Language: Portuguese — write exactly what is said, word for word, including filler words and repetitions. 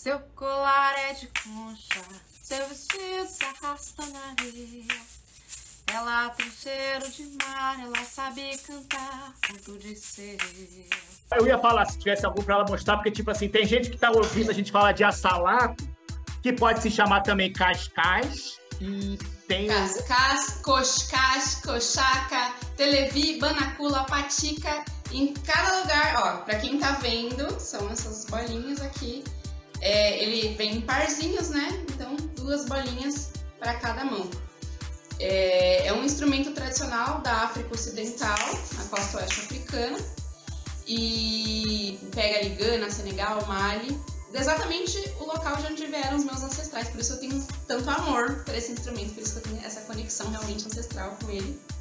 Seu colar é de concha, seu vestido se arrasta na areia. Ela tem cheiro de mar, ela sabe cantar canto de sereia. Eu ia falar se tivesse algum pra ela mostrar, porque, tipo assim, tem gente que tá ouvindo a gente falar de assalato, que pode se chamar também cascais, e tem... Cascas, coscas, cochaca, televi, banacula, patica. Em cada lugar, ó, pra quem tá vendo, são essas bolinhas aqui. É, ele vem em parzinhos, né? Então, duas bolinhas para cada mão. É, é um instrumento tradicional da África Ocidental, na costa oeste africana. E pega ali Gana, Senegal, Mali. Exatamente o local de onde vieram os meus ancestrais. Por isso eu tenho tanto amor por esse instrumento, por isso que eu tenho essa conexão realmente ancestral com ele.